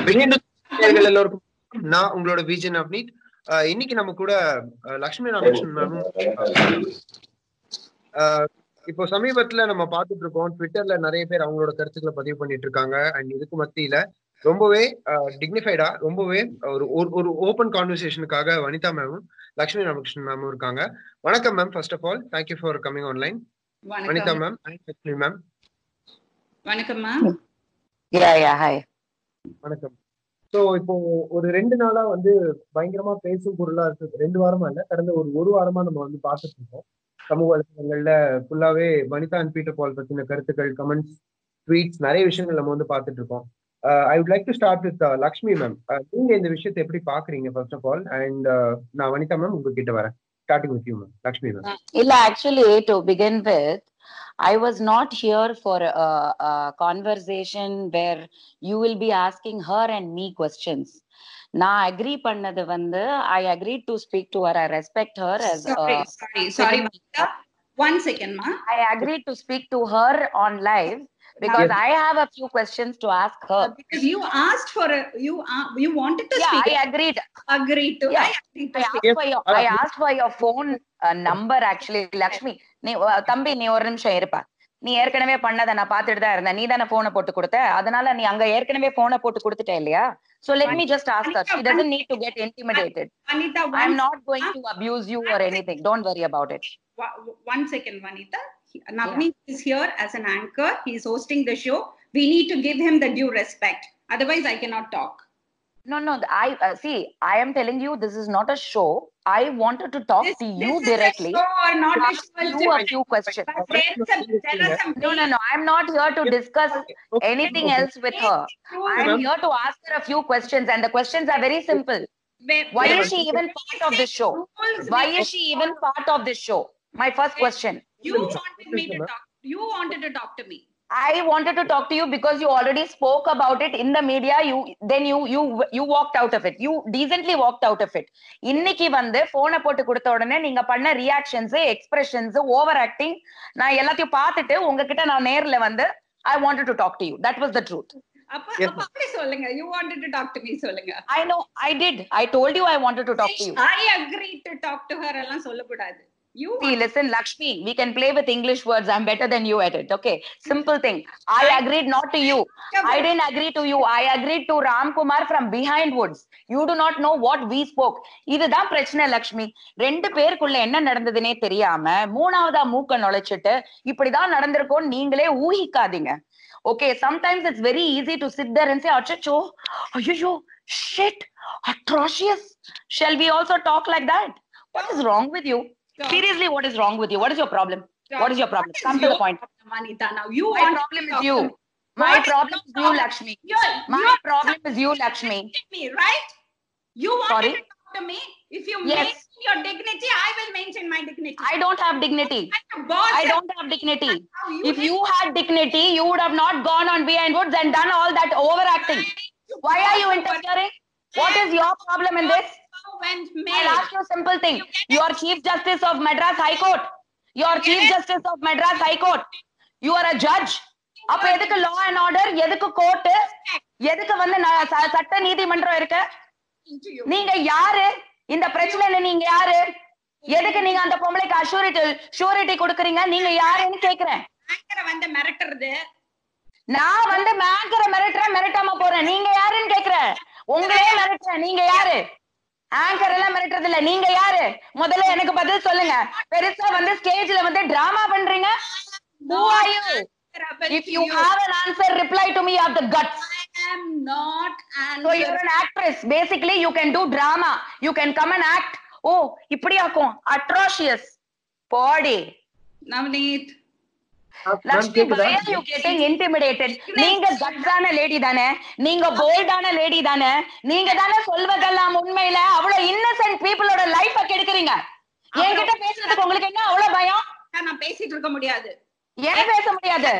எல்லோருக்கும் நான் உங்களோட விஜன் அப்னீட். இன்னைக்கு நம்ம கூட லட்சுமி ராமகிருஷ்ணன் மேம். இப்போ சமீபத்துல நம்ம பார்த்துட்டு இருக்கோம், ட்விட்டர்ல நிறைய பேர் அவங்களோட கருத்துக்களை பதிவு பண்ணிட்டு இருக்காங்க. அண்ட் இதுக்கு மத்தியில ரொம்பவே டிக்னிஃபைடா, ரொம்பவே ஒரு ஓப்பன் கான்வர்சேஷனுக்காக வனிதா மேமும் லட்சுமி ராமகிருஷ்ணன் மேமும் இருக்காங்க. வணக்கம் ma'am. First of all thank you for coming online. Vanitha ma'am and Lakshmi ma'am. வணக்கம் மேம். ஹாய். வணக்கம். ஸோ இப்போ ஒரு 2 நாளா பயங்கரமா பேசும் பொருளா இருக்கு. 2 வாரமா இல்ல, கடந்த ஒரு வாரமா நம்ம பார்த்துட்டு இருக்கோம். சமூக வலைதளங்கள்ல ஃபுல்லாவே வனிதா அண்ட் பீட்டர் பால் பத்தின கருத்துக்கள், கமெண்ட்ஸ், ட்வீட்ஸ், நிறைய விஷயங்கள் நம்ம பார்த்துட்டு இருக்கோம். I would like to start with Lakshmi ma'am. நீங்க இந்த விஷயத்தை எப்படி பாக்குறீங்க ஃபர்ஸ்ட் ஆஃப் ஆல்? அண்ட் நான் வனிதா மேம் உங்ககிட்ட வரேன். Starting with you ma'am. Lakshmi ma'am. இல்ல, actually to begin with, I was not here for a conversation where you will be asking her and me questions. Na agree pannadu I agreed to speak to her. I respect her as sorry Manita. 1 second ma. I agreed to speak to her on live because I have a few questions to ask her. Because you asked for you wanted to speak. I agreed to. Yeah. I asked for your phone number actually. Lakshmi, நீ தம்பி நீ ஒரு நிமிஷம் இருப்பா. நீ ஏற்கனவே பண்ணதை நான் பார்த்துட்டு தான் இருந்தேன். நீ தானே போனை போட்டு கொடுத்த, அதனால நீ அங்க ஏற்கனவே போனை போட்டு கொடுத்துட்ட இல்லையா? So let me just ask her. She doesn't need to get intimidated. Vanita, I'm not going to abuse you or anything. Don't worry about it. 1 second, Vanita. Navneet is here as an anchor. He is hosting the show. We need to give him the due respect. Otherwise, I cannot talk. No. I see. I am telling you, this is not a show. I wanted to talk to you directly. This is a show or not a show? You a few questions. No. I'm not here to discuss anything else with her. I'm here to ask her a few questions, and the questions are very simple. Why is she even part of this show? Why is she even part of this show? My first question. You wanted me to talk. You wanted to talk to me. I wanted to talk to you because you already spoke about it in the media. You walked out of it. You decently walked out of it. இன்னைக்கு போனை போட்டு கொடுத்த உடனே நீங்க பண்ண reactions, expressions, over acting நான் எல்லாத்தையும் பார்த்துட்டு உங்ககிட்ட நான் நேர்ல I wanted to talk to you. That was the truth. அப்படி சொல்லுங்க. You wanted to talk to me சொல்லுங்க. I know, I did. I told you I wanted to talk to you. I agreed to talk to her எல்லாம் சொல்லக்கூடாது. See, listen, Lakshmi, we can play with English words. I'm better than you at it. Okay, simple thing. I agreed not to you. I didn't agree to you. I agreed to Ram Kumar from behind woods. You do not know what we spoke. இதுதான் பிரச்சனை லக்ஷ்மி. 2 பேருக்குள்ள என்ன நடந்ததுனே தெரியாம மூணாவதா மூக்க நுழைச்சிட்டு இப்படிதான் நடந்திருக்கும் நீங்களே ஊகிக்காதீங்க. Okay, sometimes it's very easy to sit there and say, "Achacho, ayyo, shit, atrocious." Shall we also talk like that? What is wrong with you? Seriously, what is wrong with you? What is your problem? What is your problem? Come to the point. Vanita, now My problem is you. My problem is you, Lakshmi. My problem is you, Lakshmi. Me, right? You wanted to talk to me. If you mention your dignity, I will mention my dignity. I don't have dignity. I don't have dignity. If you had dignity, you would have not gone on behind woods and done all that overacting. Why are you interfering? What is your problem in this? I'll ask you a simple thing. You are Chief Justice of Madras High Court. You are Chief Justice of Madras High Court. You are a judge. அப்ப எதுக்கு law and order? எதுக்கு court? எதுக்கு சட்ட நீதிமன்றம் இருக்கு? நீங்க யாரு? இந்த பிரச்சனையில நீங்க யாரு? எதுக்கு நீங்க அந்த பொம்பளைக்கு ஷூரிட்டி கொடுக்குறீங்க? நீங்க யாருன்னு கேக்குறேன். மிரட்டுறது. நான் மிரட்டாம போறேன். நீங்க யாருன்னு கேக்குறேன். உங்களே மிரட்டுறேன். நீங்க யாரு? ஆங்கர் எல்லாம் மிரட்டுறது இல்ல. நீங்க யாரு? முதல்ல எனக்கு பதில் சொல்லுங்க. பெருசா ஸ்டேஜ்ல டிராமா பண்றீங்க. Who are you? If you have an answer, reply to me. You have the guts. I am not an. So you're an actress. Basically, you can do drama. You can come and act. Oh, இப்படியாக்கும் atrocious body. Navneet. Lakshmi, why are you getting intimidated? நீங்க கட்ஸான lady தானே, நீங்க போல்டான lady தானே, நீங்க தானே சொல்வதெல்லாம் உண்மையில அவ்வளவு Innocent பீப்புளோட லைஃப கெடுக்குறீங்க. என்கிட்ட பேசுறதுக்கு உங்களுக்கு என்ன அவ்வளவு பயம்? நான் பேசிட்டு இருக்க முடியாது. ஏன் பேச முடியாது?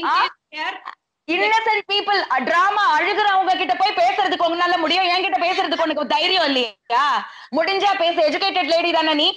இன்னசென்ட் பீப்புள் டிராமா அழுகுறவங்க கிட்ட போய் பேசுறதுக்கு உங்களால முடியும், என்கிட்ட பேசுறதுக்கு உனக்கு தைரியம் இல்லையா? முடிஞ்சா பேச. எஜுகேட்டட் லேடி தானே நீ.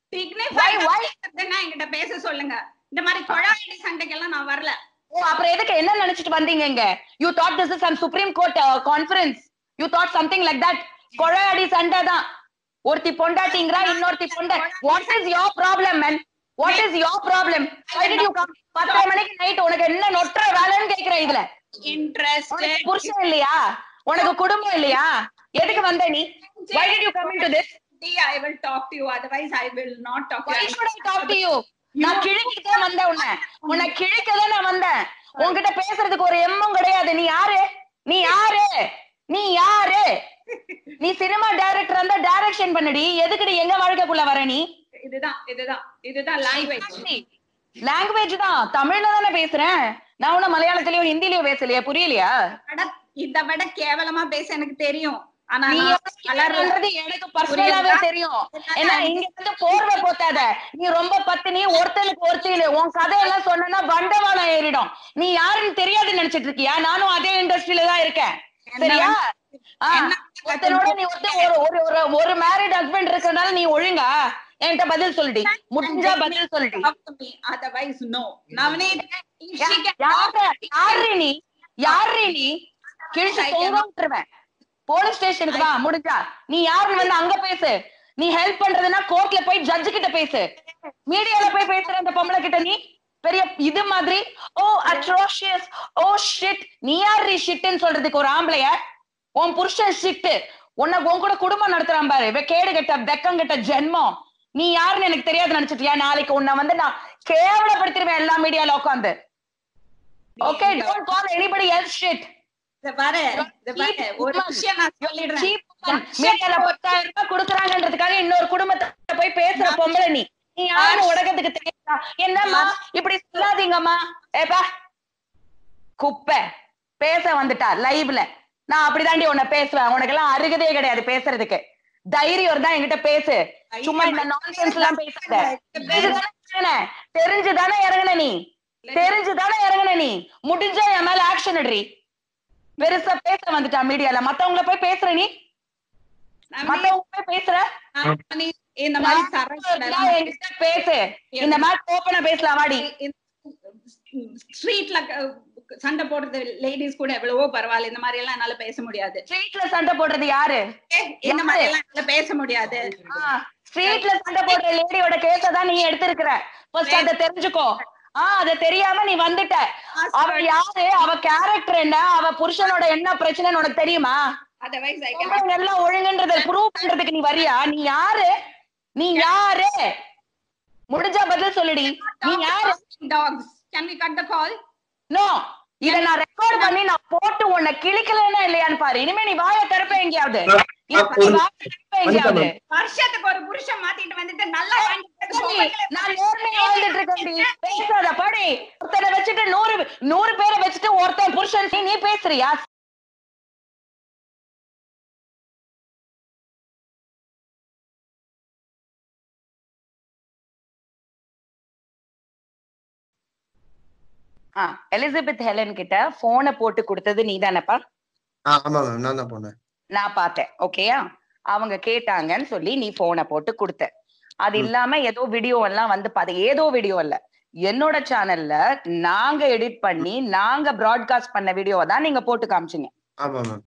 என்கிட்ட பேச சொல்லுங்க. இந்த மாதிரி கொழாயடி சண்டைக்கெல்லாம் நான் வரல. அப்புறம் எதுக்கு என்ன நினைச்சிட்டு வந்தீங்க? You thought this is some Supreme Court conference. You thought something like that? கொழையடி சண்டை தான். ஒருத்தி பொண்டாட்டிங்கறா, இன்னொருத்தி பொண்டை. What is your problem, man? What is your problem? Why did you come? 10 மணிக்கு நைட் உனக்கு என்ன நொற்ற வேலைன்னு கேக்குற இதுல? Interested. புருஷன் இல்லையா? உனக்கு குடும்பம் இல்லையா? எதுக்கு வந்த நீ? Why did you come into this? I will talk to you, otherwise I will not talk to you. Why should I talk to you? நான் கிழிக்க தான் வந்தேன் உன்னை கிழிக்க தான் நான் வந்தேன். உன்கிட்ட பேசுறதுக்கு ஒரு எம்மும் கிடையாது. நீ யாரு? நீ யாரு? நீ யாரு? நீ சினிமா டைரக்டர் இருந்தா டைரக்ஷன் பண்ணுடி. எதுக்குடி எங்க வாழ்க்கைக்குள்ள வர நீ? இதுதான் லாங்குவேஜ் தான். தமிழ்ல தானே பேசுறேன். நான் உன்ன மலையாளத்திலயோ ஹிந்திலயோ பேசலையா? புரியலையா? இத விட கேவலமா பேச எனக்கு தெரியும். ஆனா எனக்கு பர்சனலாவே தெரியும். ஏன்னா இங்க வந்து போர்வை போத்தாத. நீ ரொம்ப பத்தினி, ஒருத்தனுக்கு ஒருத்தினு உன் கதையெல்லாம் சொன்னா வண்டவாளம் ஏறிடும். நீ யாருன்னு தெரியாது நினைச்சிட்டு இருக்கியா? நானும் அதே இண்டஸ்ட்ரியில தான் இருக்கேன். சரியா? ஒருத்தனோட நீ ஒரு மேரிட் ஹஸ்பண்ட் இருக்கறனால நீ ஒழுங்கா என்கிட்ட பதில் சொல்லிடி. முடிஞ்சா பதில் சொல்லிடி. otherwise no. நவனீத், யாரு நீ? கிழிச்சு தொங்கவுட்டுருவேன். போலீஸ் ஸ்டேஷனுக்கு வா முடிஞ்சா. நீ யாருன்னு வந்து அங்க பேசு. நீ ஹெல்ப் பண்றதுன்னா கோர்ட்ல போய் ஜட்ஜு கிட்ட பேசு. மீடியால போய் பேசுற அந்த பொம்பளை கிட்ட நீ பெரிய இது மாதிரி ஓ அட்ரோஷியஸ் ஓ ஷிட். நீ யாரு ஷிட்ன்னு சொல்றதுக்கு ஒரு ஆம்பளைய? உன் புருஷன் ஷிட். உன் கூட குடும்பம் நடத்துறான் பாரு. கேடு கட்ட வெக்கம் கட்ட ஜென்மம். நீ யாருன்னு எனக்கு தெரியாது நினைச்சிட்டியா? நாளைக்கு உன்னை வந்து நான் கேவலப்படுத்திடுவேன் எல்லா மீடியால உட்காந்து. Okay, don't call anybody else shit. ஒரு விஷயம் நான் சொல்லிடுறேன். மீடியால 10,000 ரூபாய் கொடுக்குறாங்கன்றதுக்காக இன்னொரு குடும்பத்தை போய் பேசுற பொம்பளை நீ. நீ யாரு உலகத்துக்கு தெரியுதா? என்னம்மா இப்படி சொல்லாதீங்கம்மா. ஏப்பா குப்பை பேச வந்துட்டா லைவ்ல. நான் அப்படிதாண்டி உன்னை பேசுவேன். உனக்கு எல்லாம் அருகதே கிடையாது பேசுறதுக்கு. தைரியம் தான் என்கிட்ட பேசு. சும்மா இந்த நான்சென்ஸ் எல்லாம் பேசாத. தெரிஞ்சுதானே இறங்குன நீ. முடிஞ்சா என் மேல ஆக்ஷன் எடுறி. பெருசா பேச வந்துட்டா மீடியால. மத்தவங்கள போய் பேசுற நீ. மத்தவங்க போய் பேசுற. இந்த மாதிரி பேசு. இந்த மாதிரி ஓப்பனா பேசலாம் வாடி. ஸ்ட்ரீட்ல சண்டை போடுறது லேடிஸ் கூட எவ்வளவோ பரவாயில்ல. இந்த மாதிரி எல்லாம் என்னால பேச முடியாது. ஸ்ட்ரீட்ல சண்டை போடுறது யாரு? இந்த மாதிரி எல்லாம் என்னால பேச முடியாது. ஸ்ட்ரீட்ல சண்டை போடுற லேடியோட கேஸ தான் நீ எடுத்திருக்கிற. ஃபர்ஸ்ட் அத தெரிஞ்சுக்கோ. அத தெரியாம நீ வந்துட்ட. அவ யாரு? அவ கேரக்டர் என்ன? அவ புருஷனோட என்ன பிரச்சனைன்னு உனக்கு தெரியுமா? எல்லாம் ஒழுங்குன்றத ப்ரூவ் பண்றதுக்கு நீ வரியா? நீ யாரு? முடிஞ்சா பதில் சொல்லுடி. நீ யாரு? Docs, can we cut the call? No. இத நான் ரெக்கார்ட் பண்ணி நான் போட்டு உன்னை கிழிக்கலன்னா இல்லையான்னு பாரு. இனிமே நீ வாயை திறப்ப எங்கேயாவது. வருஷத்துக்கு ஒரு புருஷன் மாத்திட்டு வந்துட்டு நல்லா நான் நேர்மையா வாழ்ந்துட்டு இருக்கேன். பேசாத படி. ஒருத்தனை வச்சுட்டு 100 பேரை வச்சுட்டு ஒருத்தன் புருஷன் நீ பேசுறியா? எலிசபெத் ஹெலன் கிட்ட போனை போட்டு கொடுத்தது நீ தானப்பா? ஆமா மேம், நான் தான் போனேன். நான் பார்த்தேன். ஓகேயா? அவங்க கேட்டாங்கன்னு சொல்லி நீ போனை போட்டு கொடுத்த. அது இல்லாம ஏதோ வீடியோ எல்லாம் வந்து ஏதோ வீடியோ இல்ல, என்னோட சேனல்ல நாங்க எடிட் பண்ணி நாங்க பிராட்காஸ்ட் பண்ண வீடியோவை தான் நீங்க போட்டு காமிச்சீங்க. ஆமா மேம்.